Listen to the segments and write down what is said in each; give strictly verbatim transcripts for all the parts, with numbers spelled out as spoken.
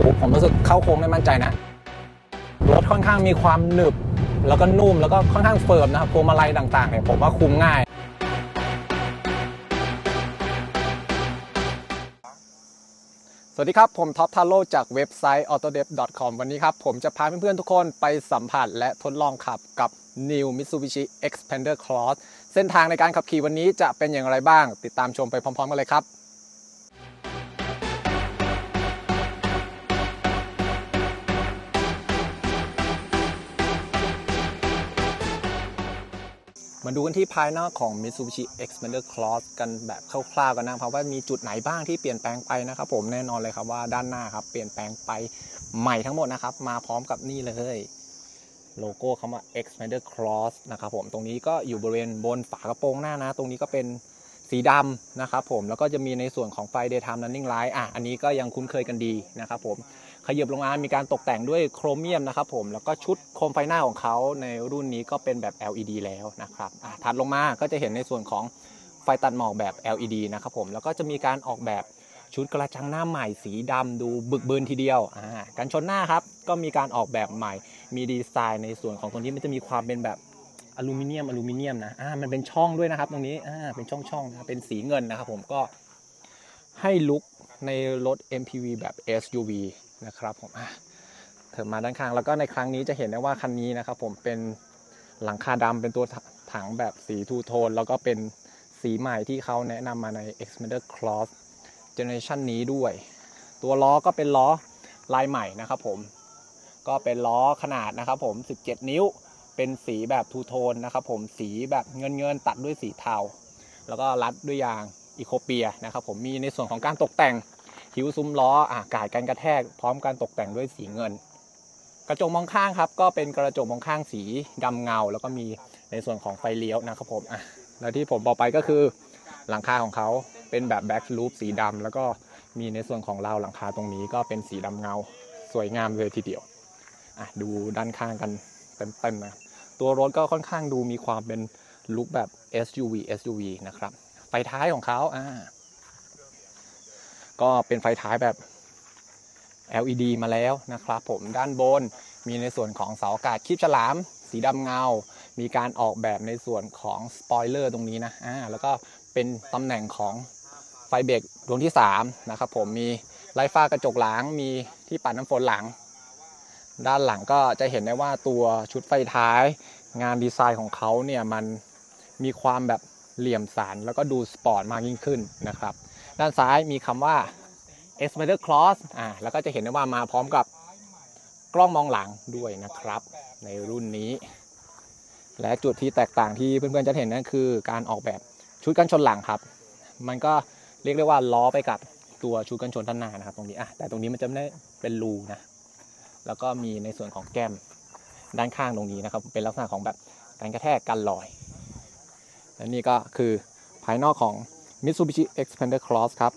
ผมรู้สึกเข้าโค้งไม่มั่นใจนะรถค่อนข้างมีความหนึบแล้วก็นุ่มแล้วก็ค่อนข้างเฟิร์มนะครับพวงมาลัยต่างๆเนี่ยผมว่าคุมง่ายสวัสดีครับผมท็อปทาโร่จากเว็บไซต์ ออโตเดฟ ดอท คอม วันนี้ครับผมจะพาเพื่อนๆทุกคนไปสัมผัสและทดลองขับกับ New Mitsubishi Xpander Cross เส้นทางในการขับขี่วันนี้จะเป็นอย่างไรบ้างติดตามชมไปพร้อมๆกันเลยครับมาดูกันที่ภายนอกของ Mitsubishi Xpander Cross กันแบบคร่าวๆกันนะครับว่ามีจุดไหนบ้างที่เปลี่ยนแปลงไปนะครับผมแน่นอนเลยครับว่าด้านหน้าครับเปลี่ยนแปลงไปใหม่ทั้งหมดนะครับมาพร้อมกับนี่เลยโลโก้คำว่า Xpander Cross นะครับผมตรงนี้ก็อยู่บริเวณบนฝากระโปรงหน้านะตรงนี้ก็เป็นสีดำนะครับผมแล้วก็จะมีในส่วนของไฟ Daytime Running Light อ่ะอันนี้ก็ยังคุ้นเคยกันดีนะครับผมขยับลงมามีการตกแต่งด้วยโครเมียมนะครับผมแล้วก็ชุดโคมไฟหน้าของเขาในรุ่นนี้ก็เป็นแบบ แอล อี ดี แล้วนะครับถัดลงมาก็จะเห็นในส่วนของไฟตัดหมอกแบบ แอล อี ดี นะครับผมแล้วก็จะมีการออกแบบชุดกระจังหน้าใหม่สีดำดูบึกบึนทีเดียวกันชนหน้าครับก็มีการออกแบบใหม่มีดีไซน์ในส่วนของตรงนี้มันจะมีความเป็นแบบอลูมิเนียมอลูมิเนียมนะอ่ามันเป็นช่องด้วยนะครับตรงนี้อ่าเป็นช่องช่องนะเป็นสีเงินนะครับผมก็ให้ลุคในรถ เอ็ม พี วี แบบ เอส ยู วี นะครับผมเถิดมาด้านข้างแล้วก็ในครั้งนี้จะเห็นได้ว่าคันนี้นะครับผมเป็นหลังคาดำเป็นตัวถังแบบสีทูโทนแล้วก็เป็นสีใหม่ที่เขาแนะนำมาใน Xpander Cross Generation นี้ด้วยตัวล้อก็เป็นล้อลายใหม่นะครับผมก็เป็นล้อขนาดนะครับผมสิบเจ็ดนิ้วเป็นสีแบบทูโทนนะครับผมสีแบบเงินเงินตัดด้วยสีเทาแล้วก็รัดด้วยยางอีโคเปียนะครับผมมีในส่วนของการตกแต่งคิ้วซุ้มล้ออ่ากาดกันกระแทกพร้อมการตกแต่งด้วยสีเงินกระจกมองข้างครับก็เป็นกระจกมองข้างสีดำเงาแล้วก็มีในส่วนของไฟเลี้ยวนะครับผมอ่ะแล้วที่ผมบอกไปก็คือหลังคาของเขาเป็นแบบแบ็คลูปสีดำแล้วก็มีในส่วนของราวหลังคาตรงนี้ก็เป็นสีดำเงาสวยงามเลยทีเดียวอ่ะดูด้านข้างกันเต็มๆนะตัวรถก็ค่อนข้างดูมีความเป็นลุคแบบ เอส ยู วี เอส ยู วี นะครับไฟท้ายของเขาอ่าก็เป็นไฟท้ายแบบ แอล อี ดี มาแล้วนะครับผมด้านบนมีในส่วนของเสาอากาศคีบฉลามสีดำเงามีการออกแบบในส่วนของสปอยเลอร์ตรงนี้นะอ่าแล้วก็เป็นตำแหน่งของไฟเบรกดวงที่สามนะครับผมมีไล่ฟ้ากระจกหลังมีที่ปัดน้ำฝนหลังด้านหลังก็จะเห็นได้ว่าตัวชุดไฟท้ายงานดีไซน์ของเขาเนี่ยมันมีความแบบเหลี่ยมสันแล้วก็ดูสปอร์ตมากยิ่งขึ้นนะครับด้านซ้ายมีคำว่าXpander Cross อ่าแล้วก็จะเห็นได้ว่ามาพร้อมกับกล้องมองหลังด้วยนะครับในรุ่นนี้และจุดที่แตกต่างที่เพื่อนๆจะเห็นนั่นคือการออกแบบชุดกันชนหลังครับมันก็เรียกได้ว่าล้อไปกับตัวชุดกันชนด้านหน้านะครับตรงนี้อ่ะแต่ตรงนี้มันจะไม่ได้เป็นรูนะแล้วก็มีในส่วนของแก้มด้านข้างตรงนี้นะครับเป็นลักษณะของแบบการกระแทกกันลอยและนี่ก็คือภายนอกของ Mitsubishi Xpander Cross ครับ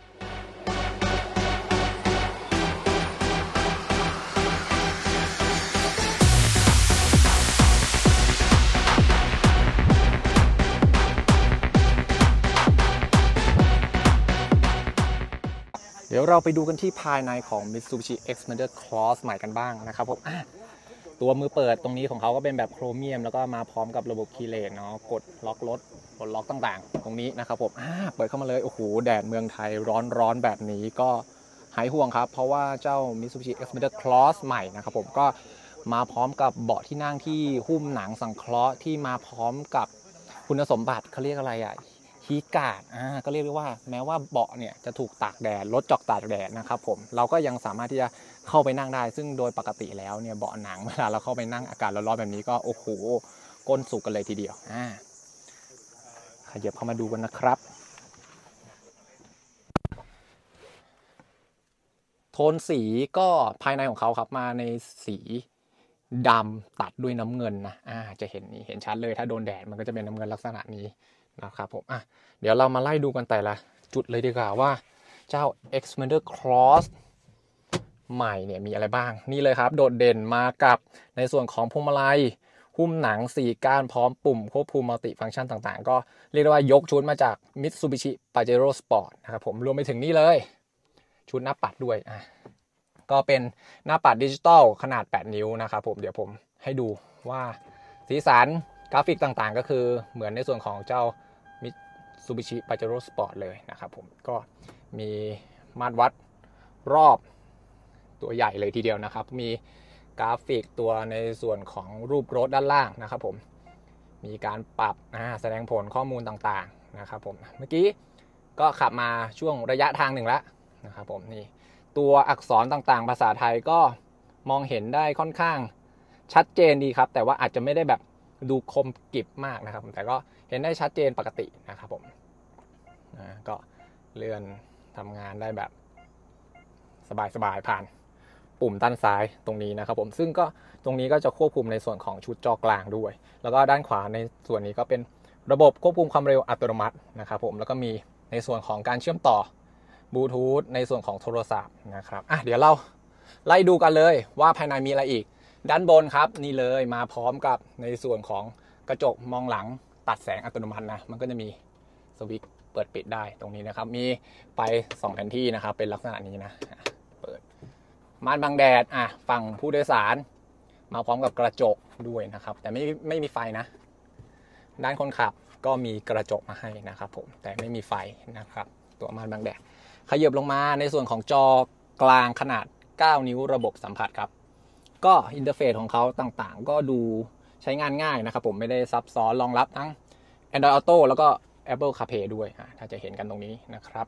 เดี๋ยวเราไปดูกันที่ภายในของ Mitsubishi Xpander Cross ใหม่กันบ้างนะครับผมตัวมือเปิดตรงนี้ของเขาก็เป็นแบบโครเมียมแล้วก็มาพร้อมกับระบบคีย์เลนเนาะกดล็อกรถกดล็อกต่างๆตรงนี้นะครับผมเปิดเข้ามาเลยโอ้โหแดดเมืองไทยร้อนๆแบบนี้ก็หายห่วงครับเพราะว่าเจ้า Mitsubishi Xpander Cross ใหม่นะครับผมก็มาพร้อมกับเบาะที่นั่งที่หุ้มหนังสังเคราะห์ที่มาพร้อมกับคุณสมบัติเขาเรียกอะไรอ่ะฮีทการ์ดอ่าก็เรียกได้ว่าแม้ว่าเบาะเนี่ยจะถูกตากแดดรถจอกตากแดดนะครับผมเราก็ยังสามารถที่จะเข้าไปนั่งได้ซึ่งโดยปกติแล้วเนี่ยเบาะหนังเวลาเราเข้าไปนั่งอากาศร้อนๆแบบนี้ก็โอ้โหก้นสุกกันเลยทีเดียวอ่าขยับเข้ามาดูกันนะครับโทนสีก็ภายในของเขาครับมาในสีดำตัดด้วยน้ำเงินนะอ่าจะเห็นนี่เห็นชัดเลยถ้าโดนแดดมันก็จะเป็นน้ำเงินลักษณะนี้นะครับผมอ่ะเดี๋ยวเรามาไล่ดูกันแต่ละจุดเลยดีกว่าว่าเจ้า Xpander Cross ใหม่เนี่ยมีอะไรบ้างนี่เลยครับโดดเด่นมากับในส่วนของพวงมาลัยหุ้มหนังสี่ก้านพร้อมปุ่มควบคุมมัลติฟังก์ชันต่างๆก็เรียกได้ว่ายกชุดมาจาก Mitsubishi Pajero Sport นะครับผมรวมไปถึงนี่เลยชุดหน้าปัดด้วยอ่ะก็เป็นหน้าปัดดิจิตอลขนาดแปดนิ้วนะครับผมเดี๋ยวผมให้ดูว่าสีสันกราฟิกต่างๆก็คือเหมือนในส่วนของเจ้า Mitsubishi Pajero Sport เลยนะครับผมก็มีมาตรวัดรอบตัวใหญ่เลยทีเดียวนะครับมีกราฟิกตัวในส่วนของรูปรถด้านล่างนะครับผมมีการปรับแสดงผลข้อมูลต่างๆนะครับผมเมื่อกี้ก็ขับมาช่วงระยะทางหนึ่งแล้วนะครับผมนี่ตัวอักษรต่างๆภาษาไทยก็มองเห็นได้ค่อนข้างชัดเจนดีครับแต่ว่าอาจจะไม่ได้แบบดูคมกริบมากนะครับแต่ก็เห็นได้ชัดเจนปกตินะครับผมนะก็เลื่อนทำงานได้แบบสบายๆผ่านปุ่มด้านซ้ายตรงนี้นะครับผมซึ่งก็ตรงนี้ก็จะควบคุมในส่วนของชุดจอกลางด้วยแล้วก็ด้านขวาในส่วนนี้ก็เป็นระบบควบคุมความเร็วอัตโนมัตินะครับผมแล้วก็มีในส่วนของการเชื่อมต่อบลูทูธในส่วนของโทรศัพท์นะครับอ่ะเดี๋ยวเราไล่ดูกันเลยว่าภายในมีอะไรอีกด้านบนครับนี่เลยมาพร้อมกับในส่วนของกระจกมองหลังตัดแสงอัตโนมัตินะมันก็จะมีสวิตช์เปิดปิดได้ตรงนี้นะครับมีไฟสองแผนที่นะครับเป็นลักษณะนี้นะเปิดม่านบังแดดอ่ะฝั่งผู้โดยสารมาพร้อมกับกระจกด้วยนะครับแต่ไม่ไม่มีไฟนะด้านคนขับก็มีกระจกมาให้นะครับผมแต่ไม่มีไฟนะครับตัวม่านบังแดดขยับลงมาในส่วนของจอกลางขนาดเก้านิ้วระบบสัมผัสครับก็อินเทอร์เฟซของเขาต่างๆก็ดูใช้งานง่ายนะครับผมไม่ได้ซับซ้อนรองรับทั้ง Android Auto แล้วก็ Apple CarPlay ด้วยถ้าจะเห็นกันตรงนี้นะครับ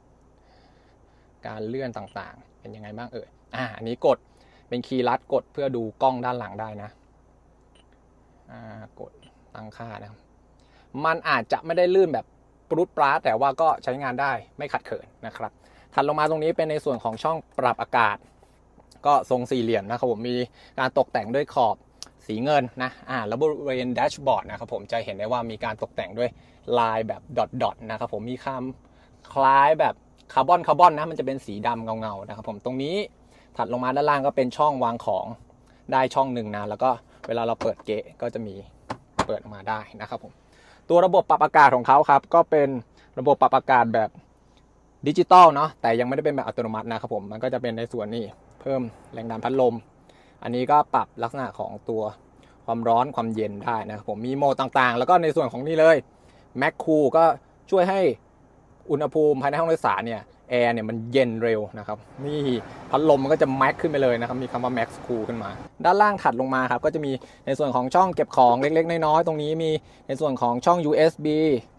การเลื่อนต่างๆเป็นยังไงบ้างเอ่ยอ่าอันนี้กดเป็นคีย์ลัดกดเพื่อดูกล้องด้านหลังได้นะอ่ากดตั้งค่านะมันอาจจะไม่ได้ลื่นแบบปรุดปราดแต่ว่าก็ใช้งานได้ไม่ขัดเขินนะครับถัดลงมาตรงนี้เป็นในส่วนของช่องปรับอากาศก็ทรงสี่เหลี่ยมนะครับผมมีการตกแต่งด้วยขอบสีเงินนะอ่าแล้วบริเวณแดชบอร์ดนะครับผมจะเห็นได้ว่ามีการตกแต่งด้วยลายแบบดอทๆนะครับผมมีคำคล้ายแบบคาร์บอนคาร์บอนนะมันจะเป็นสีดำเงาๆนะครับผมตรงนี้ถัดลงมาด้านล่างก็เป็นช่องวางของได้ช่องหนึ่งนะแล้วก็เวลาเราเปิดเกะก็จะมีเปิดออกมาได้นะครับผมตัวระบบปรับอากาศของเขาครับก็เป็นระบบปรับอากาศแบบดิจิตอลเนาะแต่ยังไม่ได้เป็นแบบอัตโนมัตินะครับผมมันก็จะเป็นในส่วนนี้เพิ่มแรงดันพัดลมอันนี้ก็ปรับลักษณะของตัวความร้อนความเย็นได้นะครับผมมีโหมดต่างๆแล้วก็ในส่วนของนี่เลยแม็กคูลก็ช่วยให้อุณหภูมิภายในห้องโดยสารเนี่ยแอร์เนี่ยมันเย็นเร็วนะครับนี่พัดลมมันก็จะแม็กขึ้นไปเลยนะครับมีคำว่าแม็กคูลขึ้นมาด้านล่างถัดลงมาครับก็จะมีในส่วนของช่องเก็บของเล็กๆน้อยๆตรงนี้มีในส่วนของช่อง ยู เอส บี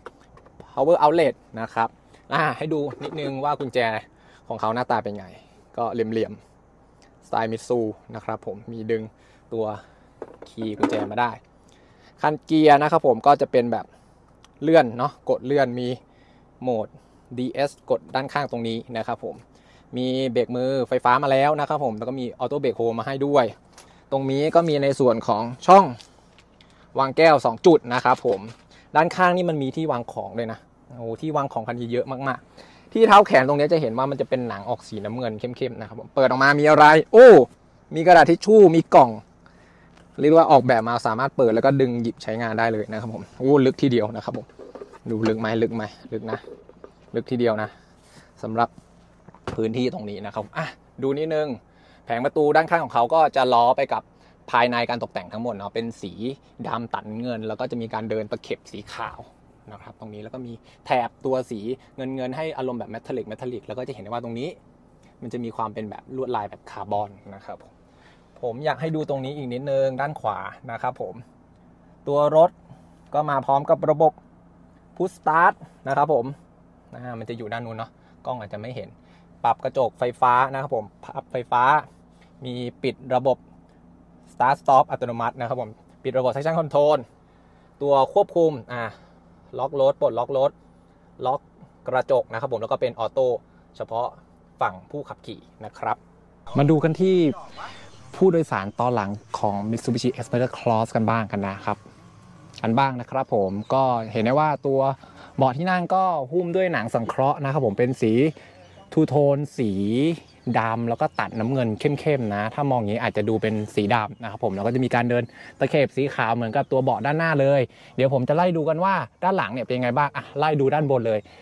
power outlet นะครับอ่าให้ดูนิดนึงว่ากุญแจของเขาหน้าตาเป็นไงก็เหลี่ยมๆสไตล์มิตซูนะครับผมมีดึงตัวคีย์กุญแจมาได้คันเกียร์นะครับผมก็จะเป็นแบบเลื่อนเนาะกดเลื่อนมีโหมด ดี เอส กดด้านข้างตรงนี้นะครับผมมีเบรกมือไฟฟ้ามาแล้วนะครับผมแล้วก็มีออโต้เบรกโฮมาให้ด้วยตรงนี้ก็มีในส่วนของช่องวางแก้วสองจุดนะครับผมด้านข้างนี่มันมีที่วางของเลยนะโอ้ที่วางของคันเยอะมากๆที่เท้าแขนตรงนี้จะเห็นว่ามันจะเป็นหนังออกสีน้ำเงินเข้มๆนะครับผมเปิดออกมามีอะไรโอ้มีกระดาษทิชชู่มีกล่องเรียกว่าออกแบบมาสามารถเปิดแล้วก็ดึงหยิบใช้งานได้เลยนะครับผมโอ้ลึกทีเดียวนะครับผมดูลึกไหมลึกไหมลึกนะลึกทีเดียวนะสำหรับพื้นที่ตรงนี้นะครับอ่ะดูนิดนึงแผงประตูด้านข้างของเขาก็จะล้อไปกับภายในการตกแต่งทั้งหมดเนาะเป็นสีดำตัดเงินแล้วก็จะมีการเดินตะเข็บสีขาวนะครับตรงนี้แล้วก็มีแถบตัวสีเงินเงินให้อารมณ์แบบเมทัลลิกเมทัลลิกแล้วก็จะเห็นได้ว่าตรงนี้มันจะมีความเป็นแบบลวดลายแบบคาร์บอนนะครับผมอยากให้ดูตรงนี้อีกนิดนึงด้านขวานะครับผมตัวรถก็มาพร้อมกับระบบพุชสตาร์ทนะครับผมนะมันจะอยู่ด้านนู้นเนาะกล้องอาจจะไม่เห็นปรับกระจกไฟฟ้านะครับผมพับไฟฟ้ามีปิดระบบ start stop อัตโนมัตินะครับผมปิดระบบ traction control ตัวควบคุมอ่าล็อกรถปลดล็อกรถล็อกกระจกนะครับผมแล้วก็เป็นออโต้เฉพาะฝั่งผู้ขับขี่นะครับมาดูกันที่ผู้โดยสารตอนหลังของ Mitsubishi Xpander Cross กันบ้างกันนะครับกันบ้างนะครับผมก็เห็นได้ว่าตัวเบาะที่นั่งก็หุ้มด้วยหนังสังเคราะห์นะครับผมเป็นสีทูโทนสีดำแล้วก็ตัดน้ำเงินเข้มๆนะถ้ามองอย่างนี้อาจจะดูเป็นสีดำนะครับผมแล้วก็จะมีการเดินตะเข็บสีขาวเหมือนกับตัวเบาะด้านหน้าเลยเดี๋ยวผมจะไล่ดูกันว่าด้านหลังเนี่ยเป็นยังไงบ้างอ่ะไล่ดูด้านบนเลย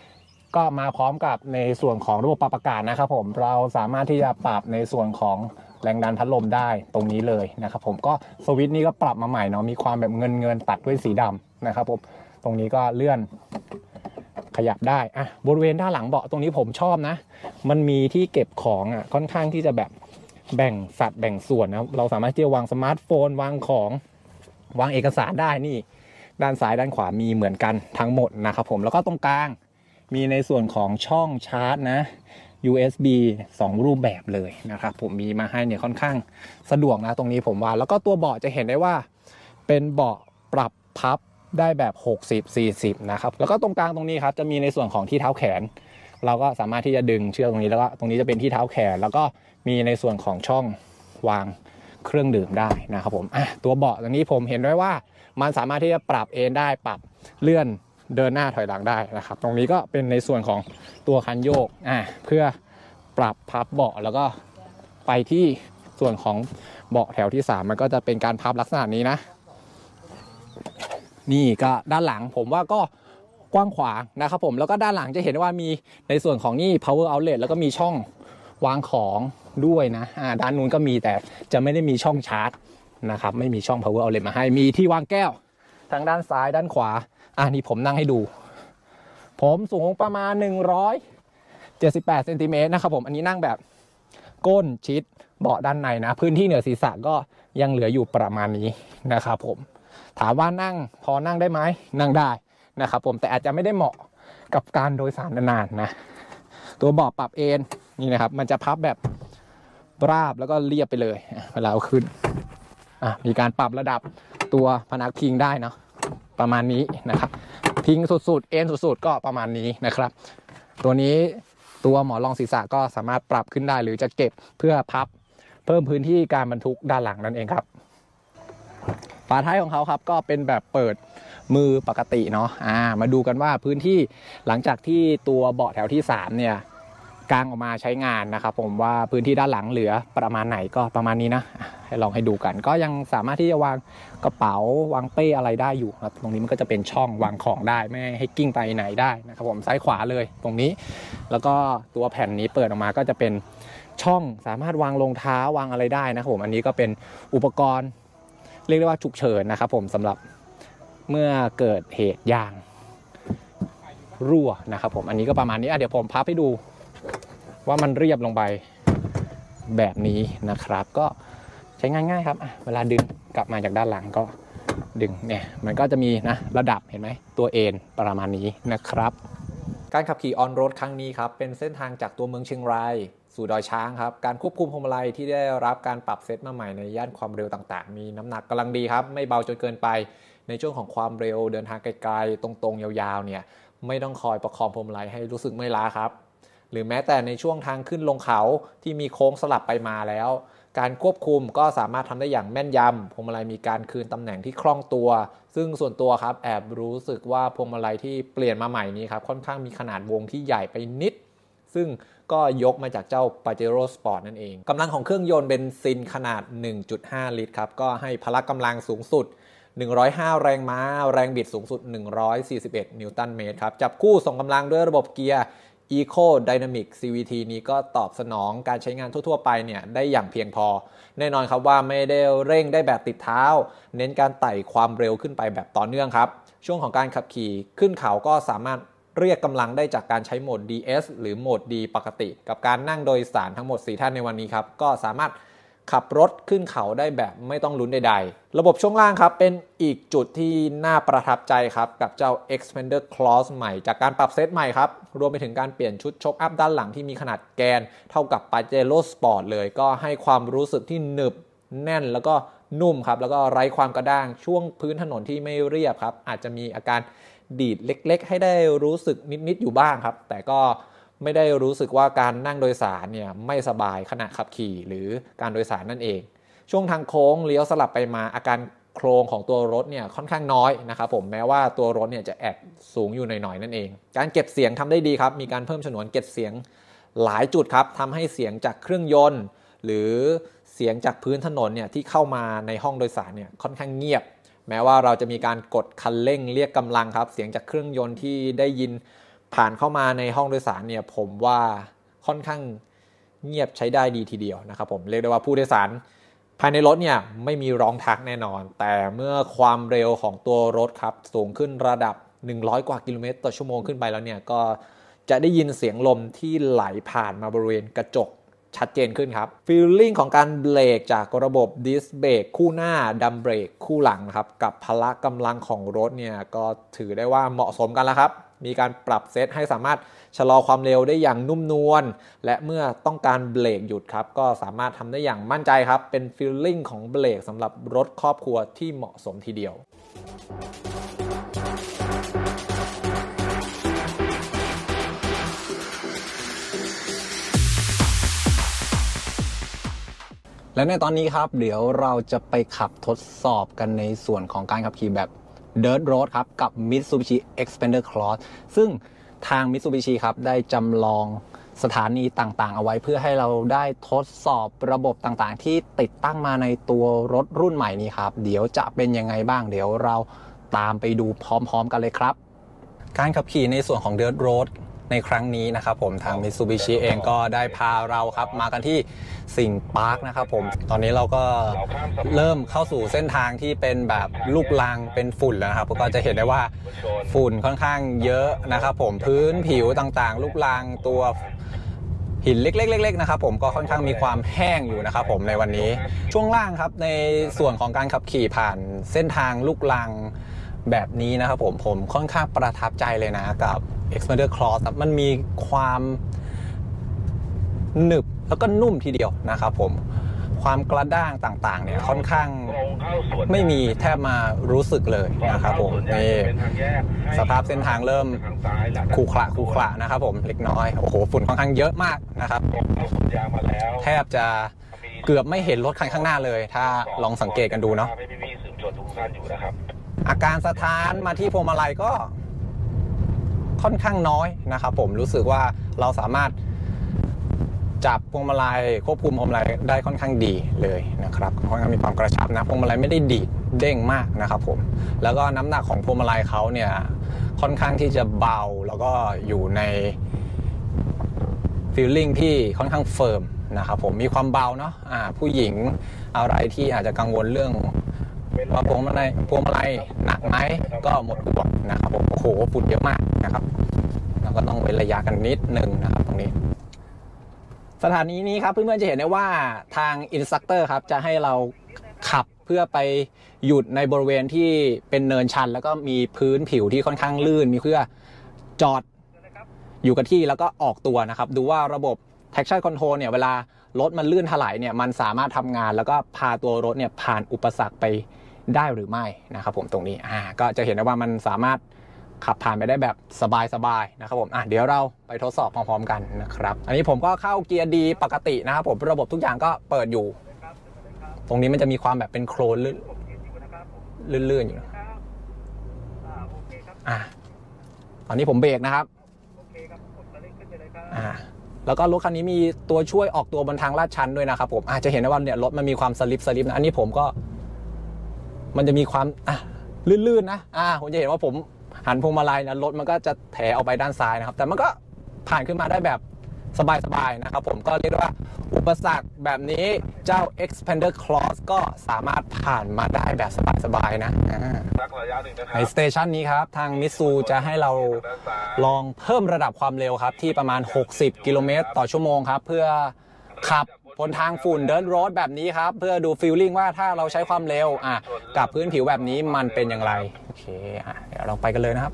ก็มาพร้อมกับในส่วนของระบบปรับอากาศนะครับผมเราสามารถที่จะปรับในส่วนของแรงดันพัดลมได้ตรงนี้เลยนะครับผมก็สวิตช์นี้ก็ปรับมาใหม่เนาะมีความแบบเงินเงินตัดด้วยสีดำนะครับผมตรงนี้ก็เลื่อนขยับได้อ่ะบริเวณด้านหลังเบาะตรงนี้ผมชอบนะมันมีที่เก็บของอ่ะค่อนข้างที่จะแบบแบ่งสัดแบ่งส่วนนะเราสามารถที่จะวางสมาร์ทโฟนวางของวางเอกสารได้นี่ด้านซ้ายด้านขวามีเหมือนกันทั้งหมดนะครับผมแล้วก็ตรงกลางมีในส่วนของช่องชาร์จนะ ยู เอส บี สองรูปแบบเลยนะครับผมมีมาให้เนี่ยค่อนข้างสะดวกนะตรงนี้ผมว่าแล้วก็ตัวเบาะจะเห็นได้ว่าเป็นเบาะปรับพับได้แบบหกสิบ สี่สิบนะครับแล้วก็ตรงกลางตรงนี้ครับจะมีในส่วนของที่เท้าแขนเราก็สามารถที่จะดึงเชือกตรงนี้แล้วก็ตรงนี้จะเป็นที่เท้าแขนแล้วก็มีในส่วนของช่องวางเครื่องดื่มได้นะครับผมอ่ะตัวเบาะตรงนี้ผมเห็นด้วยว่ามันสามารถที่จะปรับเอนได้ปรับเลื่อนเดินหน้าถอยหลังได้นะครับตรงนี้ก็เป็นในส่วนของตัวคันโยกอ่ะเพื่อปรับพับเบาะแล้วก็ไปที่ส่วนของเบาะแถวที่สามมันก็จะเป็นการพับลักษณะนี้นะนี่ก็ด้านหลังผมว่าก็กว้างขวางนะครับผมแล้วก็ด้านหลังจะเห็นว่ามีในส่วนของนี่ power outlet แล้วก็มีช่องวางของด้วยนะอ่าด้านนู้นก็มีแต่จะไม่ได้มีช่องชาร์จนะครับไม่มีช่อง power outlet มาให้มีที่วางแก้วทางด้านซ้ายด้านขวาอ่านี่ผมนั่งให้ดูผมสูงประมาณหนึ่งร้อยเจ็ดสิบแปดเซนติเมตรนะครับผมอันนี้นั่งแบบก้นชิดเบาะด้านในนะพื้นที่เหนือศีรษะก็ยังเหลืออยู่ประมาณนี้นะครับผมถามว่านั่งพอนั่งได้ไหมนั่งได้นะครับผมแต่อาจจะไม่ได้เหมาะกับการโดยสารนานๆนะตัวเบาะปรับเอนนี่นะครับมันจะพับแบบราบแล้วก็เรียบไปเลยเวลาเอาขึ้นอ่ะมีการปรับระดับตัวพนักพิงได้เนาะประมาณนี้นะครับพิงสุดๆเอนสุดๆก็ประมาณนี้นะครับตัวนี้ตัวหมอนรองศีรษะก็สามารถปรับขึ้นได้หรือจะเก็บเพื่อพับเพิ่มพื้นที่การบรรทุกด้านหลังนั่นเองครับฝาท้ายของเขาครับก็เป็นแบบเปิดมือปกติเนาะอ่ามาดูกันว่าพื้นที่หลังจากที่ตัวเบาะแถวที่สามเนี่ยกางออกมาใช้งานนะครับผมว่าพื้นที่ด้านหลังเหลือประมาณไหนก็ประมาณนี้นะให้ลองให้ดูกันก็ยังสามารถที่จะวางกระเป๋าวางเป้อะไรได้อยู่ครับตรงนี้มันก็จะเป็นช่องวางของได้ไม่ให้กิ้งไปไหนได้นะครับผมซ้ายขวาเลยตรงนี้แล้วก็ตัวแผ่นนี้เปิดออกมาก็จะเป็นช่องสามารถวางรองเท้าวางอะไรได้นะครับผมอันนี้ก็เป็นอุปกรณ์เรียกได้ว่าฉุกเฉินนะครับผมสำหรับเมื่อเกิดเหตุยางรั่วนะครับผมอันนี้ก็ประมาณนี้เดี๋ยวผมพับให้ดูว่ามันเรียบลงไปแบบนี้นะครับก็ใช้ง่ายๆครับเวลาดึงกลับมาจากด้านหลังก็ดึงเนี่ยมันก็จะมีนะระดับเห็นไหมตัวเอ็นประมาณนี้นะครับการขับขี่ออนโรดครั้งนี้ครับเป็นเส้นทางจากตัวเมืองเชียงรายสู่ดอยช้างครับการควบคุมพวงมาลัยที่ได้รับการปรับเซตมาใหม่ในย่านความเร็วต่างๆมีน้ำหนักกำลังดีครับไม่เบาจนเกินไปในช่วงของความเร็วเดินทางไกลๆตรงๆยาวๆเนี่ยไม่ต้องคอยประคองพวงมาลัยให้รู้สึกไม่ล้าครับหรือแม้แต่ในช่วงทางขึ้นลงเขาที่มีโค้งสลับไปมาแล้วการควบคุมก็สามารถทำได้อย่างแม่นยำพวงมาลัยมีการคืนตำแหน่งที่คล่องตัวซึ่งส่วนตัวครับแอบรู้สึกว่าพวงมาลัยที่เปลี่ยนมาใหม่นี้ครับค่อนข้างมีขนาดวงที่ใหญ่ไปนิดซึ่งก็ยกมาจากเจ้า Pajero Sport นั่นเองกำลังของเครื่องยนต์เบนซินขนาด หนึ่งจุดห้า ลิตรครับก็ให้พละกำลังสูงสุดหนึ่งร้อยห้าแรงม้าแรงบิดสูงสุดหนึ่งร้อยสี่สิบเอ็ดนิวตันเมตรครับจับคู่ส่งกำลังด้วยระบบเกียร์ Eco Dynamic ซี วี ที นี้ก็ตอบสนองการใช้งานทั่วๆไปเนี่ยได้อย่างเพียงพอแน่นอนครับว่าไม่ได้เร่งได้แบบติดเท้าเน้นการไต่ความเร็วขึ้นไปแบบต่อเนื่องครับช่วงของการขับขี่ขึ้นเขาก็สามารถเรียกกำลังได้จากการใช้โหมด ดี เอส หรือโหมด D ปกติกับการนั่งโดยสารทั้งหมดสี่ท่านในวันนี้ครับก็สามารถขับรถขึ้นเขาได้แบบไม่ต้องลุ้นใดๆระบบช่วงล่างครับเป็นอีกจุดที่น่าประทับใจครับกับเจ้า Xpander Cross ใหม่จากการปรับเซตใหม่ครับรวมไปถึงการเปลี่ยนชุดช็อคอัพด้านหลังที่มีขนาดแกนเท่ากับ Pajero Sport เลยก็ให้ความรู้สึกที่หนึบแน่นแล้วก็นุ่มครับแล้วก็ไร้ความกระด้างช่วงพื้นถนนที่ไม่เรียบครับอาจจะมีอาการดีดเล็กๆให้ได้รู้สึกนิดๆอยู่บ้างครับแต่ก็ไม่ได้รู้สึกว่าการนั่งโดยสารเนี่ยไม่สบายขณะขับขี่หรือการโดยสารนั่นเองช่วงทางโค้งเลี้ยวสลับไปมาอาการโครงของตัวรถเนี่ยค่อนข้างน้อยนะครับผมแม้ว่าตัวรถเนี่ยจะแอบสูงอยู่หน่อยๆนั่นเองการเก็บเสียงทำได้ดีครับมีการเพิ่มฉนวนเก็บเสียงหลายจุดครับทำให้เสียงจากเครื่องยนต์หรือเสียงจากพื้นถนนเนี่ยที่เข้ามาในห้องโดยสารเนี่ยค่อนข้างเงียบแม้ว่าเราจะมีการกดคันเร่งเรียกกำลังครับเสียงจากเครื่องยนต์ที่ได้ยินผ่านเข้ามาในห้องโดยสารเนี่ยผมว่าค่อนข้างเงียบใช้ได้ดีทีเดียวนะครับผมเรียกได้ว่าผู้โดยสารภายในรถเนี่ยไม่มีร้องทักแน่นอนแต่เมื่อความเร็วของตัวรถครับสูงขึ้นระดับหนึ่งร้อยกว่ากิโลเมตรต่อชั่วโมงขึ้นไปแล้วเนี่ยก็จะได้ยินเสียงลมที่ไหลผ่านมาบริเวณกระจกชัดเจนขึ้นครับฟีลลิ่งของการเบรกจากระบบดิสเบรกคู่หน้าดัมเบรกคู่หลังครับกับพละกำลังของรถเนี่ยก็ถือได้ว่าเหมาะสมกันแล้วครับมีการปรับเซตให้สามารถชะลอความเร็วได้อย่างนุ่มนวลและเมื่อต้องการเบรกหยุดครับก็สามารถทำได้อย่างมั่นใจครับเป็นฟีลลิ่งของเบรกสำหรับรถครอบครัวที่เหมาะสมทีเดียวและในตอนนี้ครับเดี๋ยวเราจะไปขับทดสอบกันในส่วนของการขับขี่แบบ Dirt Road ครับกับ Mitsubishi Xpander Cross ซึ่งทาง Mitsubishi ครับได้จำลองสถานีต่างๆเอาไว้เพื่อให้เราได้ทดสอบระบบต่างๆที่ติดตั้งมาในตัวรถรุ่นใหม่นี้ครับเดี๋ยวจะเป็นยังไงบ้างเดี๋ยวเราตามไปดูพร้อมๆกันเลยครับการขับขี่ในส่วนของ Dirt Road ในครั้งนี้นะครับผมทาง Mitsubishi เองก็ได้พาเราครับมากันที่สิงห์ปาร์คนะครับผมตอนนี้เราก็เริ่มเข้าสู่เส้นทางที่เป็นแบบลูกรังเป็นฝุ่นแล้วนะครับก็จะเห็นได้ว่าฝุ่นค่อนข้างเยอะนะครับผมพื้นผิวต่างๆลูกรังตัวหินเล็กๆๆนะครับผมก็ค่อนข้างมีความแห้งอยู่นะครับผมในวันนี้ช่วงล่างครับในส่วนของการขับขี่ผ่านเส้นทางลูกรังแบบนี้นะครับผมผมค่อนข้างประทับใจเลยนะกับ Xpander Cross มันมีความหนึบแล้วก็นุ่มทีเดียวนะครับผมความกระด้างต่างๆเนี่ยค่อนข้างไม่มีแทบมารู้สึกเลยนะครับผมนี่สภาพเส้นทางเริ่มขรุขระขรุขระนะครับผมเล็กน้อยโอ้โหฝุ่นค่อนข้างเยอะมากนะครับแทบจะเกือบไม่เห็นรถคันข้างหน้าเลยถ้าลองสังเกตกันดูเนาะอาการสะท้านมาที่พวงมาลัยก็ค่อนข้างน้อยนะครับผมรู้สึกว่าเราสามารถจับพวงมาลัยควบคุมพวงมาลัยได้ค่อนข้างดีเลยนะครับค่อนข้างมีความกระชับนะพวงมาลัยไม่ได้ดีดเด้งมากนะครับผมแล้วก็น้ำหนักของพวงมาลัยเขาเนี่ยค่อนข้างที่จะเบาแล้วก็อยู่ในฟีลลิ่งที่ค่อนข้างเฟิร์มนะครับผมมีความเบาเนาะอ่าผู้หญิงอะไรที่อาจจะกังวลเรื่องว่าพวงมาลัยพวงมาลัยหนักไหมก็หมดห่วงนะครับผมโอ้โหฝุ่นเยอะมากนะครับเราก็ต้องเว้นระยะกันนิดนึงนะครับตรงนี้สถานีนี้ครับเพื่อนๆจะเห็นได้ว่าทางอินสตรัคเตอร์ครับจะให้เราขับเพื่อไปหยุดในบริเวณที่เป็นเนินชันแล้วก็มีพื้นผิวที่ค่อนข้างลื่นมีเพื่อจอดอยู่กับที่แล้วก็ออกตัวนะครับดูว่าระบบ traction control เนี่ยเวลารถมันลื่นถลายเนี่ยมันสามารถทำงานแล้วก็พาตัวรถเนี่ยผ่านอุปสรรคไปได้หรือไม่นะครับผมตรงนี้อ่าก็จะเห็นได้ว่ามันสามารถขับผ่านไปได้แบบสบายๆนะครับผมอ่ะเดี๋ยวเราไปทดสอบพร้อมๆกันนะครับอันนี้ผมก็เข้าเกียร์ดีปกตินะครับผมระบบทุกอย่างก็เปิดอยู่ตรงนี้มันจะมีความแบบเป็นโคลนลื่นๆอยู่นะอ่ะตอนนี้ผมเบรกนะครับอ่าแล้วก็รถคันนี้มีตัวช่วยออกตัวบนทางลาดชันด้วยนะครับผมอาจจะเห็นได้ว่าเนี่ยรถมันมีความสลิปสลิปนะอันนี้ผมก็มันจะมีความอ่ะลื่นๆนะอ่าผมจะเห็นว่าผมหันพวงมาลัยนะรถมันก็จะแถออกไปด้านซ้ายนะครับแต่มันก็ผ่านขึ้นมาได้แบบสบายๆนะครับผมก็เรียกว่าอุปสรรคแบบนี้เจ้า Xpander Cross ก็สามารถผ่านมาได้แบบสบายๆนะในสเตชันนี้ครับทางมิตซูจะให้เราลองเพิ่มระดับความเร็วครับที่ประมาณหกสิบกิโลเมตรต่อชั่วโมงครับเพื่อขับบนทางฝุ่นเดินรถแบบนี้ครับเพื่อดูฟีลลิ่งว่าถ้าเราใช้ความเร็วอ่ะกับพื้นผิวแบบนี้มันเป็นอย่างไรโอเคอ่ะเดี๋ยวเราไปกันเลยนะครับ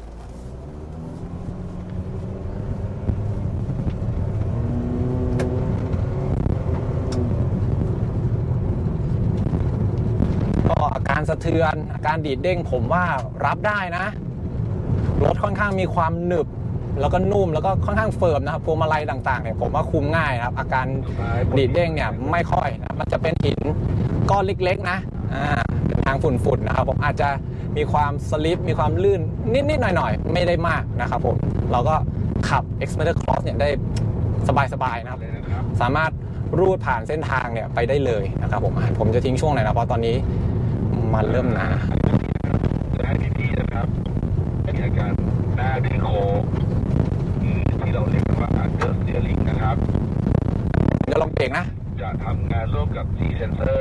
ก็อาการสะเทือนอาการดีดเด้งผมว่ารับได้นะรถค่อนข้างมีความหนึบแล้วก็นุ่มแล้วก็ค่อนข้างเฟิร์มนะครับพวงมาลัยต่างๆเนี่ยผมว่าคุมง่ายนะครับอาการดีดเด้งเนี่ยไม่ค่อยนะมันจะเป็นหินก้อนเล็กๆนะอ่าเป็นทางฝุ่นๆนะครับผมอาจจะมีความสลิปมีความลื่นนิดๆหน่อยๆไม่ได้มากนะครับผมเราก็ขับ Xpander Cross เนี่ยได้สบายๆนะครับสามารถรูดผ่านเส้นทางเนี่ยไปได้เลยนะครับผมผมจะทิ้งช่วงไหนนะเพราะตอนนี้มันเริ่มหนาจะให้พี่ๆนะครับมีอาการหน้าที่โค้งที่เราเรียกกันว่า under steering นะครับจะลองเบรกนะจะทำงานร่วมกับ G sensor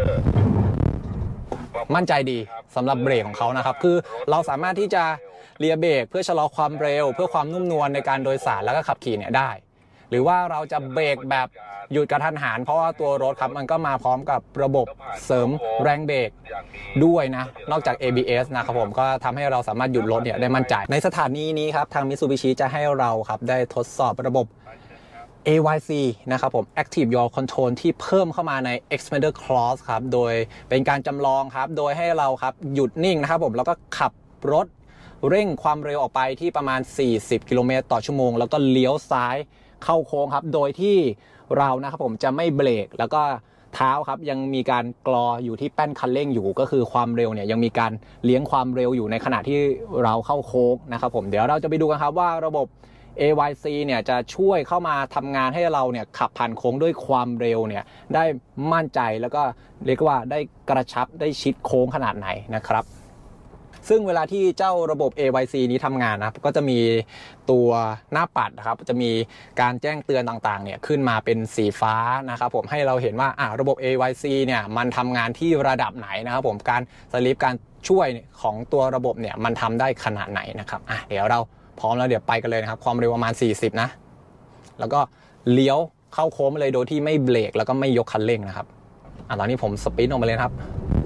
มั่นใจดีสำหรับเบรกของเขานะครับคือเราสามารถที่จะเลียเบรกเพื่อชะลอความเร็วเพื่อความนุ่มนวลในการโดยสารแล้วก็ขับขี่เนี่ยได้หรือว่าเราจะเบรกแบบหยุดกระทันหันเพราะว่าตัวรถครับมันก็มาพร้อมกับระบบเสริมแรงเบรกด้วยนะนอกจาก เอ บี เอส นะครับผมก็ทำให้เราสามารถหยุดรถเนี่ยได้มั่นใจในสถานีนี้ครับทาง Mitsubishi จะให้เราครับได้ทดสอบระบบ เอ วาย ซี นะครับผม Active Yaw Control ที่เพิ่มเข้ามาใน Xpander Cross ครับโดยเป็นการจำลองครับโดยให้เราครับหยุดนิ่งนะครับผมแล้วก็ขับรถเร่งความเร็วออกไปที่ประมาณสี่สิบกิโลเมตรต่อชั่วโมงแล้วก็เลี้ยวซ้ายเข้าโค้งครับโดยที่เรานะครับผมจะไม่เบรกแล้วก็เท้าครับยังมีการกรออยู่ที่แป้นคันเร่งอยู่ก็คือความเร็วเนี่ยยังมีการเลี้ยงความเร็วอยู่ในขณะที่เราเข้าโค้งนะครับผมเดี๋ยวเราจะไปดูกันครับว่าระบบ เอ วาย ซี เนี่ยจะช่วยเข้ามาทำงานให้เราเนี่ยขับผ่านโค้งด้วยความเร็วเนี่ยได้มั่นใจแล้วก็เรียกว่าได้กระชับได้ชิดโค้งขนาดไหนนะครับซึ่งเวลาที่เจ้าระบบ เอ วาย ซี นี้ทำงานนะก็จะมีตัวหน้าปัดนะครับจะมีการแจ้งเตือนต่างๆเนี่ยขึ้นมาเป็นสีฟ้านะครับผมให้เราเห็นว่าอ่ะระบบ เอ วาย ซี เนี่ยมันทำงานที่ระดับไหนนะครับผมการสลิปการช่วยของตัวระบบเนี่ยมันทำได้ขนาดไหนนะครับอ่ะเดี๋ยวเราพร้อมแล้วเดี๋ยวไปกันเลยนะครับความเร็วประมาณสี่สิบนะแล้วก็เลี้ยวเข้าโค้งไปเลยโดยที่ไม่เบรกแล้วก็ไม่ยกคันเร่งนะครับอ่ะตอนนี้ผมสปีดลงไปเลยครับ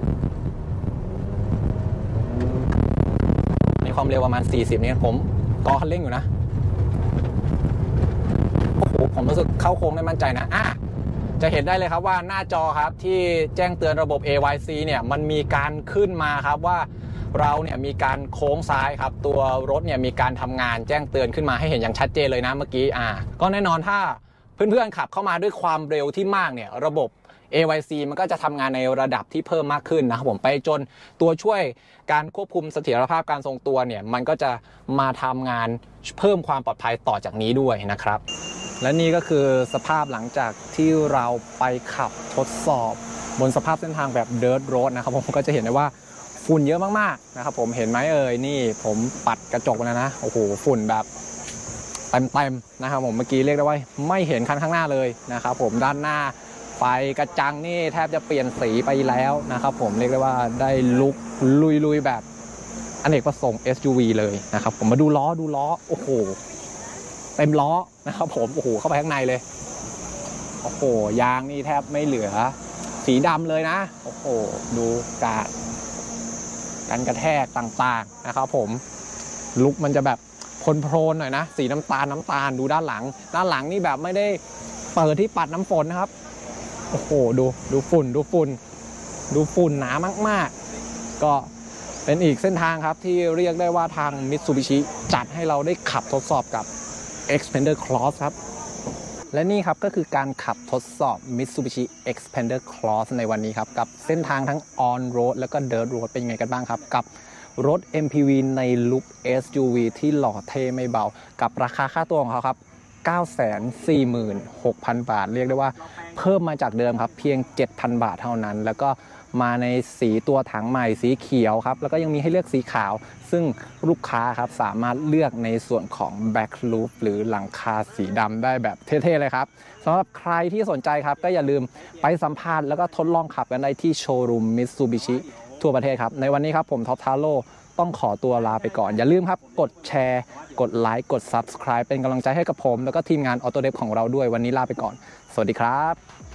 ความเร็วประมาณสี่สิบนี่ผมกอคันเร่งอยู่นะโอ้โหผมรู้สึกเข้าโค้งได้มั่นใจนะอ่ะจะเห็นได้เลยครับว่าหน้าจอครับที่แจ้งเตือนระบบ เอ วาย ซี เนี่ยมันมีการขึ้นมาครับว่าเราเนี่ยมีการโค้งซ้ายครับตัวรถเนี่ยมีการทำงานแจ้งเตือนขึ้นมาให้เห็นอย่างชัดเจนเลยนะเมื่อกี้อ่าก็แน่นอนถ้าเพื่อนๆขับเข้ามาด้วยความเร็วที่มากเนี่ยระบบ เอ วาย ซี มันก็จะทำงานในระดับที่เพิ่มมากขึ้นนะครับผมไปจนตัวช่วยการควบคุมเสถียรภาพการทรงตัวเนี่ยมันก็จะมาทำงานเพิ่มความปลอดภัยต่อจากนี้ด้วยนะครับและนี่ก็คือสภาพหลังจากที่เราไปขับทดสอบบนสภาพเส้นทางแบบ Dirt Road นะครับผมก็จะเห็นได้ว่าฝุ่นเยอะมากๆนะครับผมเห็นไหมเอ่ยนี่ผมปัดกระจกแล้วนะโอ้โหฝุ่นแบบเต็มๆนะครับผมเมื่อกี้เรียกได้ว่าไม่เห็นคันข้างหน้าเลยนะครับผมด้านหน้าไฟกระจังนี่แทบจะเปลี่ยนสีไปแล้วนะครับผมเรียกได้ว่าได้ลุคลุยๆแบบอเนกประสงค์ เอส ยู วี เลยนะครับผมมาดูล้อดูล้อโอ้โหเต็มล้อนะครับผมโอ้โหเข้าไปข้างในเลยโอ้โหยางนี่แทบไม่เหลือสีดำเลยนะโอ้โหดูการกันกระแทกต่างๆนะครับผมลุคมันจะแบบโพลนๆหน่อยนะสีน้ำตาลน้ำตาลดูด้านหลังด้านหลังนี่แบบไม่ได้เปิดที่ปัดน้ำฝนนะครับโอ้โหดูดูฝุ่นดูฝุ่นดูฝุ่นหนามากๆก็เป็นอีกเส้นทางครับที่เรียกได้ว่าทาง Mitsubishi จัดให้เราได้ขับทดสอบกับ Xpander Cross ครับและนี่ครับก็คือการขับทดสอบ Mitsubishi Xpander Cross ในวันนี้ครับกับเส้นทางทั้ง On Road แล้วก็ Dirt Road เป็นยังไงกันบ้างครับกับรถ เอ็ม พี วี ในลุค เอส ยู วี ที่หล่อเท่ไม่เบากับราคาค่าตัวของเขาครับเก้าแสนสี่หมื่นหกพัน บาทเรียกได้ว่าเพิ่มมาจากเดิมครับเพียง เจ็ดพัน บาทเท่านั้นแล้วก็มาในสีตัวถังใหม่สีเขียวครับแล้วก็ยังมีให้เลือกสีขาวซึ่งลูกค้าครับสามารถเลือกในส่วนของ Back Roof หรือหลังคาสีดำได้แบบเท่ๆเลยครับสำหรับใครที่สนใจครับก็อย่าลืมไปสัมภาษณ์แล้วก็ทดลองขับกันได้ที่โชว์รูม Mitsubishi ทั่วประเทศครับในวันนี้ครับผมท็อปทาโร่ต้องขอตัวลาไปก่อนอย่าลืมครับกดแชร์กดไลค์กด Subscribe เป็นกำลังใจให้กับผมแล้วก็ทีมงาน Autodev ของเราด้วยวันนี้ลาไปก่อนสวัสดีครับ